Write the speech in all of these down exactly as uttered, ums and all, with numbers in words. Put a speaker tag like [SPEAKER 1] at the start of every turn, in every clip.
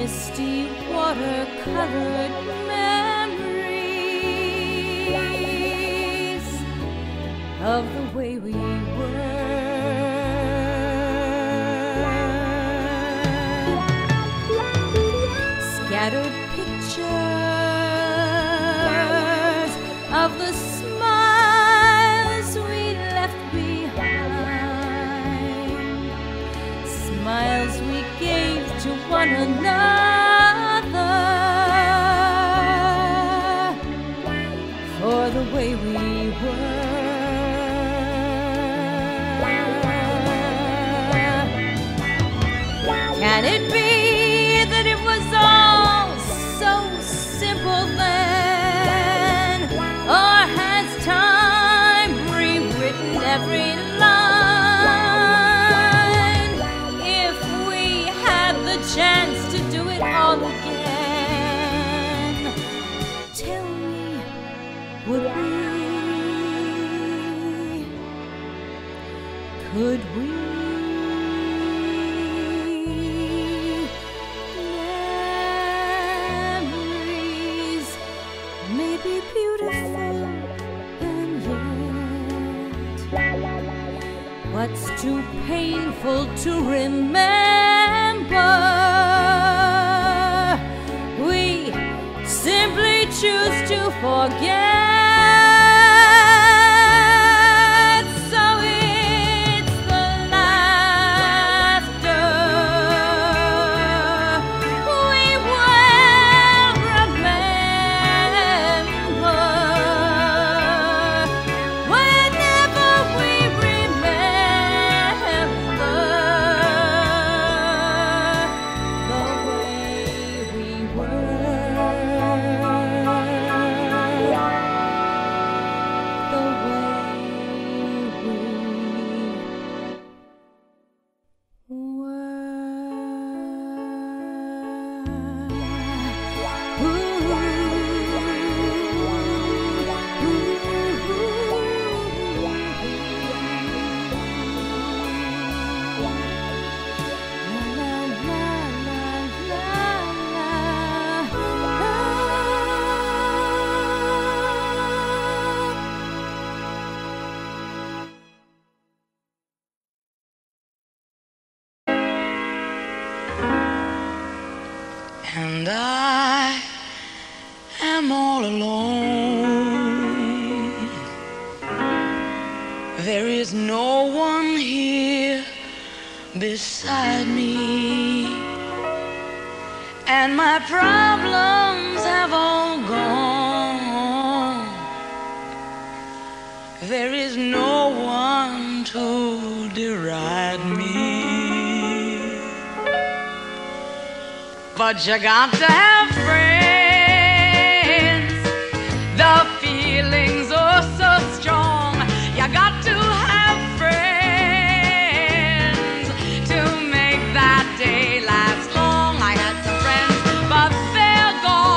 [SPEAKER 1] misty watercolored memories of the way we were. Scattered pictures of the smiles we left behind, smiles we gave to one another for the way we were. Can it be that it was all so simple then? Or has time rewritten every line? If we had the chance to do it all again, tell me, would we? Could we? What's too painful to remember? We simply choose to forget. So it's the laughter we will remember whenever we
[SPEAKER 2] And I am all alone. There is no one here beside me, and my problems have all gone. There is no one to deride me. But you got to have friends. The feelings are so strong. You got to have friends to make that day last long. I had some friends, but they're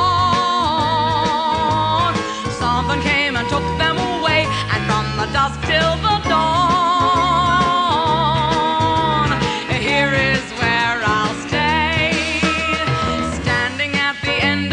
[SPEAKER 2] gone. Something came and took them away, and from the dusk till the dawn, here is where I'll stay, standing at the end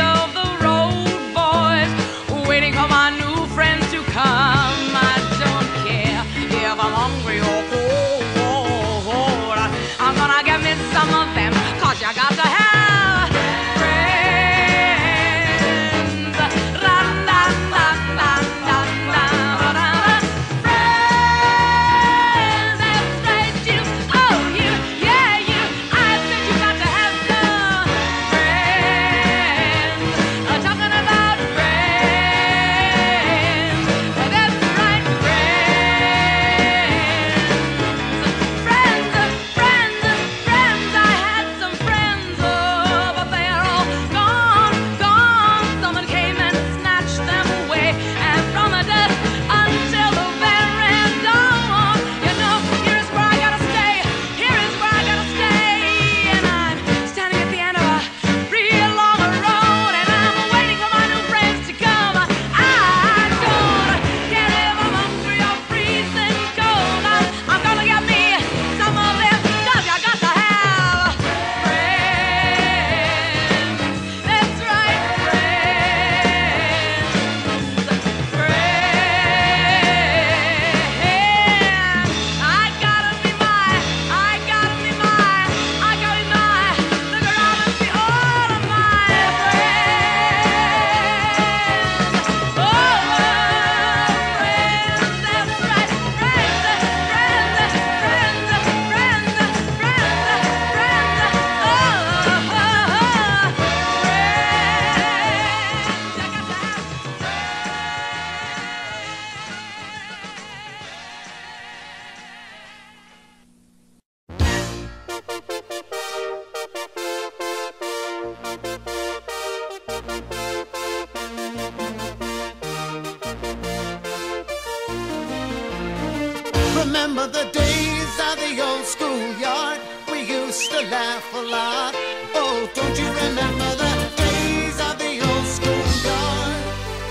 [SPEAKER 3] Remember the days of the old schoolyard? We used to laugh a lot. Oh, don't you remember the days of the old schoolyard?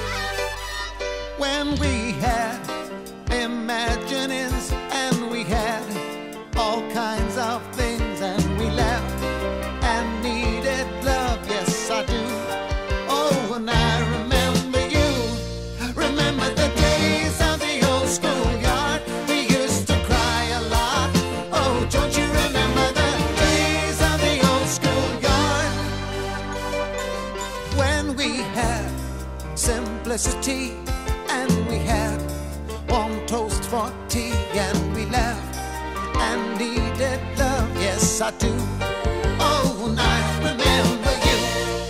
[SPEAKER 3] When we had imaginings and we had all kinds of things, and we laughed and needed love, yes I do. Oh, and I remember you. Remember the days of the old schoolyard? We used to cry a lot. Oh, don't you remember the days of the old schoolyard? When we had simplicity and we had warm toast for tea, and we laughed and needed love, yes I do. Oh, and I remember you.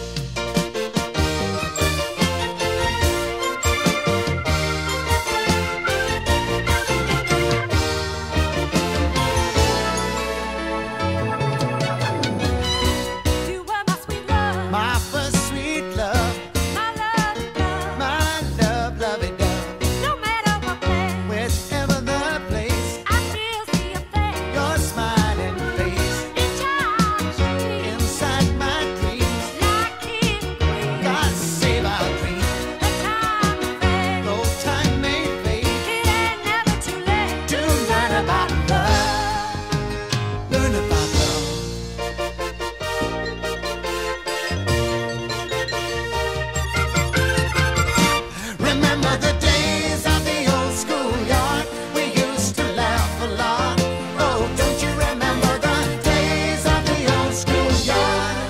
[SPEAKER 1] You were my sweet love,
[SPEAKER 3] My first sweet love,
[SPEAKER 1] my love, love.
[SPEAKER 3] my love, lovey dove.
[SPEAKER 1] No matter what place,
[SPEAKER 3] Whichever the place,
[SPEAKER 1] I still see your face.
[SPEAKER 3] your smiling face
[SPEAKER 1] Each time she
[SPEAKER 3] inside my dreams.
[SPEAKER 1] like king and queen.
[SPEAKER 3] God save our dreams.
[SPEAKER 1] The time fades.
[SPEAKER 3] Though time may fade,
[SPEAKER 1] It ain't never too late
[SPEAKER 3] to learn about love. Learn about love. Remember the days of the old schoolyard? We used to laugh a lot. Oh, don't you remember the days of the old schoolyard?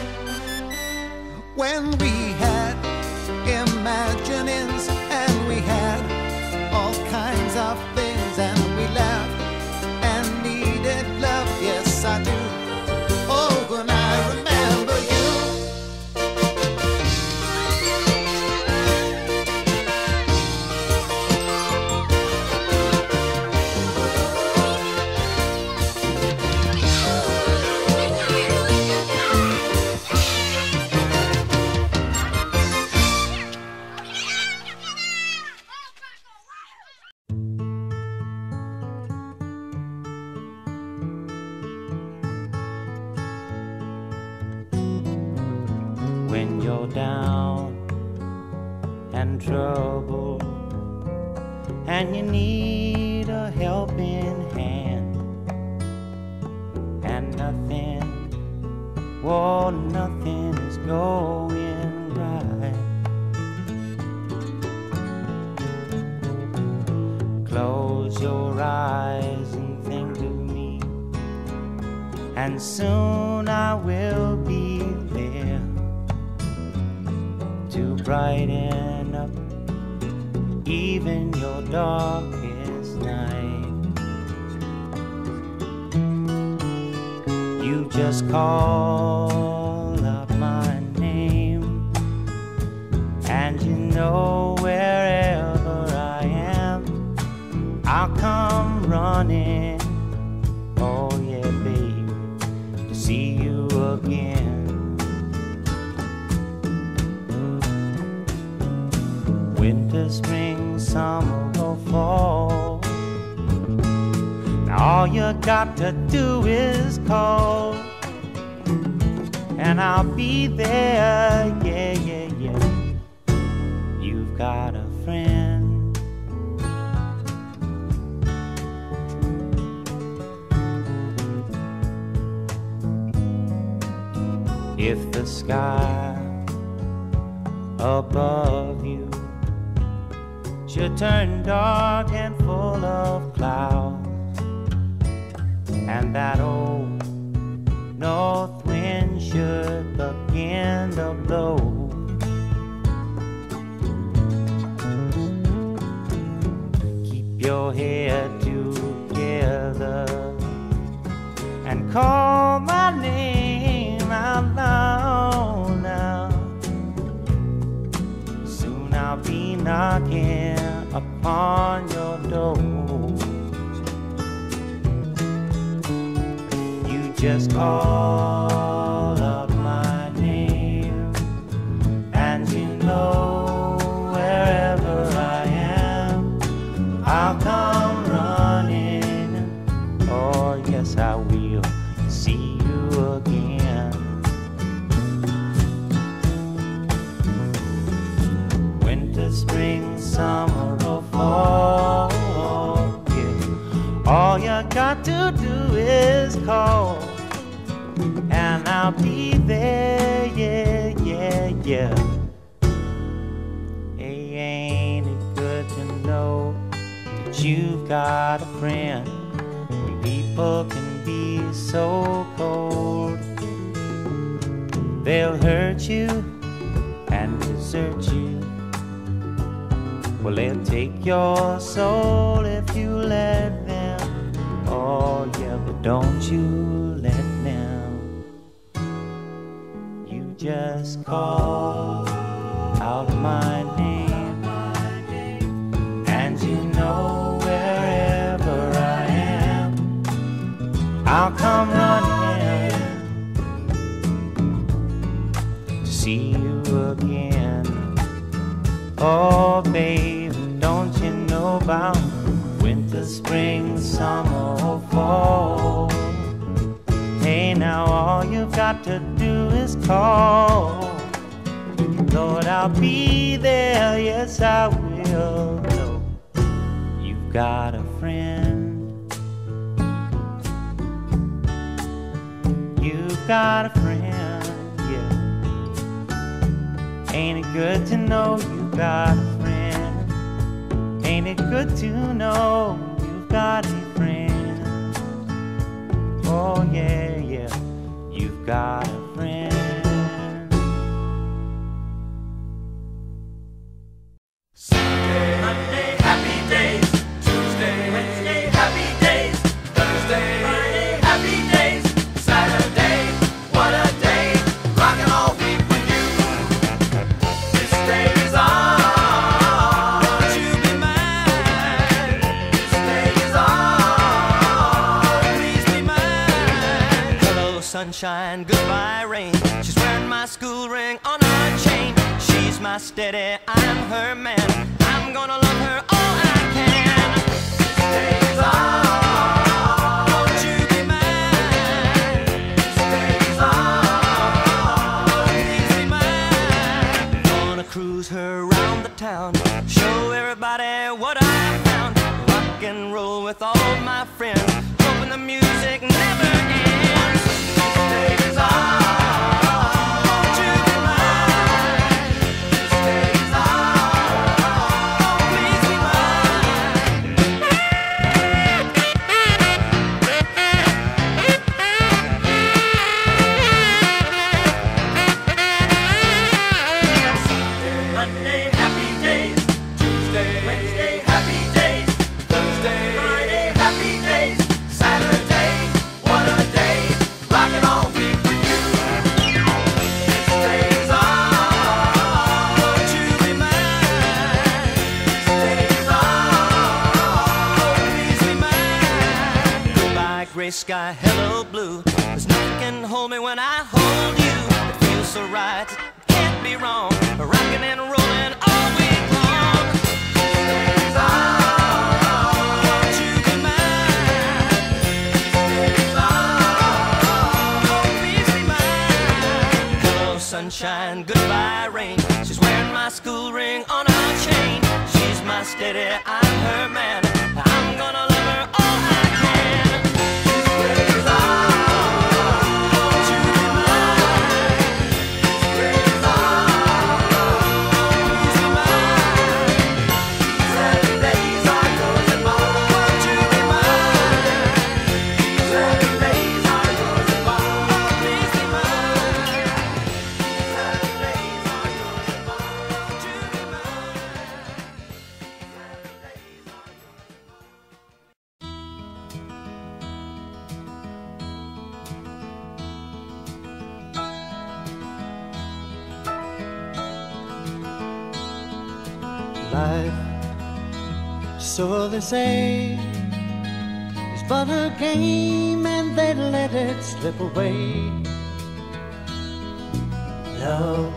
[SPEAKER 3] When we had imaginings and we had all kinds of things, and we laughed and needed love, yes I do. Oh, when I remember you.
[SPEAKER 4] When you're down and troubled and you need a helping hand, and nothing, oh, nothing is going right. Close your eyes and think of me, and soon I will be there to brighten up even your darkest night. You just call up my name, and you know wherever I am, I'll come running. Oh yeah, baby, to see you again. Winter, spring, summer, or fall, now all you got to do is call, and I'll be there, yeah, yeah, yeah. You've got a friend. If the sky above you should turn dark and full of clouds, and that old north wind should begin to blow, keep your head together and call my name out loud now. Soon I'll be knocking upon your door. You just call up my name, and you know wherever I am, I'll come running. to do is call, and I'll be there, yeah, yeah, yeah. Hey, ain't it good to know that you've got a friend when people can be so cold? They'll hurt you and desert you. Well, they'll take your soul if you let them. Oh yeah, but don't you let them. You just call out my name, and you know wherever I am, I'll come running to see you again. Oh baby, don't you know about winter, spring, summer, or fall? Hey, now all you've got to do is call. Lord, I'll be there, yes I will. No, you've got a friend. You've got a friend, yeah. Ain't it good to know you've got a friend? Ain't it good to know you've got a friend? Oh yeah, yeah, you've got a friend.
[SPEAKER 5] Sunday, Monday, happy days. Tuesday, Wednesday, happy days. Thursday, Friday, happy days. Saturday, what a day. Rockin' all week with you. This day is on. Won't you be mine? This day is on. Please be mine.
[SPEAKER 6] Hello, sunshine, goodbye, rain. She's wearing my school ring on her chain. She's my steady, I'm her man. I'm gonna love her all I can.
[SPEAKER 5] This day is on.
[SPEAKER 6] Won't you be mine?
[SPEAKER 5] This day is on.
[SPEAKER 6] Please be mine. Gonna cruise her around the town, show everybody what I found. Rock and roll with all my friends, hoping the music never ends.
[SPEAKER 5] This day is on.
[SPEAKER 6] Won't you be mine?
[SPEAKER 5] This day is on.
[SPEAKER 6] Please be mine.
[SPEAKER 5] Monday, happy days. Tuesday, Wednesday, happy days. Thursday, Friday, happy days. Saturday, what a day. Rockin' all week with you. This day is on.
[SPEAKER 6] Won't you be mine?
[SPEAKER 5] This day is on.
[SPEAKER 6] Please be mine. Goodbye, gray sky, hello, blue. There's nothing can hold me when I hold you. It feels so right, it can't be wrong. Rocking and rolling all week long.
[SPEAKER 5] This day is on.
[SPEAKER 6] Won't you be mine?
[SPEAKER 5] This day is on.
[SPEAKER 6] Please be mine. Hello, sunshine, goodbye, rain. She's wearing my school ring on her chain. She's my steady, I'm her man. I'm gonna love her all I can.
[SPEAKER 5] This day is on.
[SPEAKER 6] Won't you be mine?
[SPEAKER 5] This day is on.
[SPEAKER 6] Please be mine.
[SPEAKER 5] Seven days are yours and mine.
[SPEAKER 6] Won't you be mine?
[SPEAKER 5] Seven days are yours and mine.
[SPEAKER 6] Please be mine.
[SPEAKER 5] Seven days are yours and mine.
[SPEAKER 6] Won't you be mine?
[SPEAKER 3] Life, so they say, is but a game and they let it slip away. Love,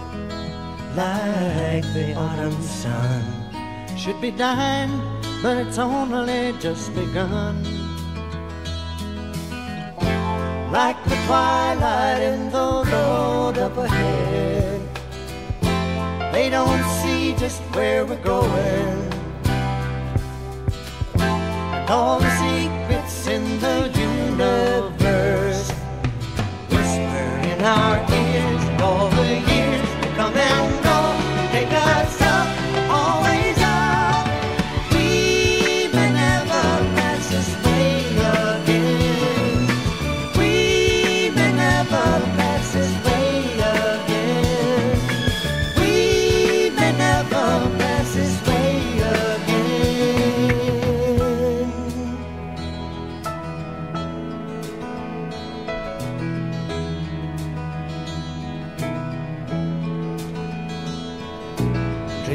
[SPEAKER 3] like the autumn sun, should be dying, but it's only just begun. Like the twilight in the road up ahead, they don't see just where we're going, and all the secrets in the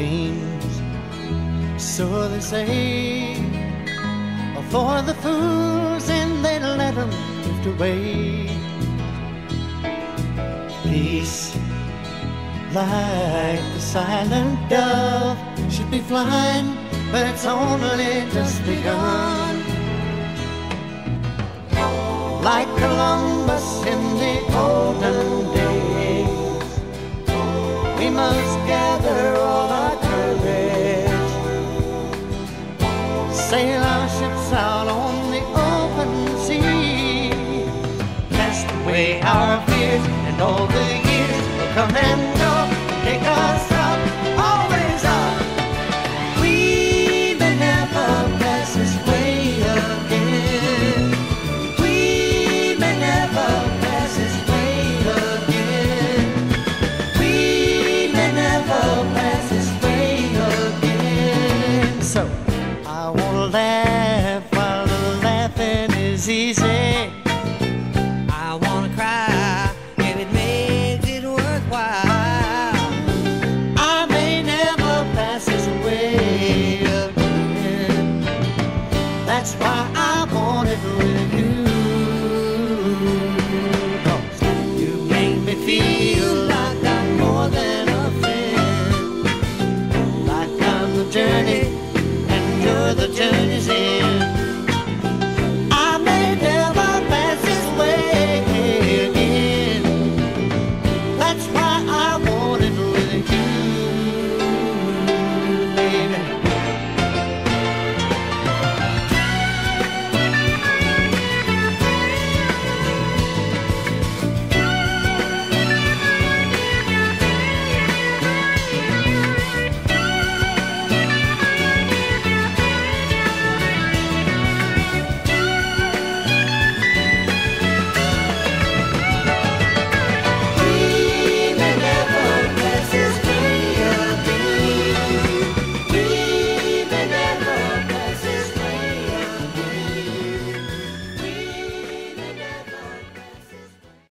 [SPEAKER 3] dreams. So they say, for the fools, and they let them drift away. Peace, like the silent dove, should be flying, but it's only just begun. Like Columbus in the olden days, we must gather all our courage, sail our ships out on the open sea, cast away our fears, and all the years will come and go, take us up, always up. We may never pass this way again. We may never pass this way again. We may never pass this way again. So I wanna laugh while the laughing is easy.
[SPEAKER 6] I wanna cry if it makes it worthwhile.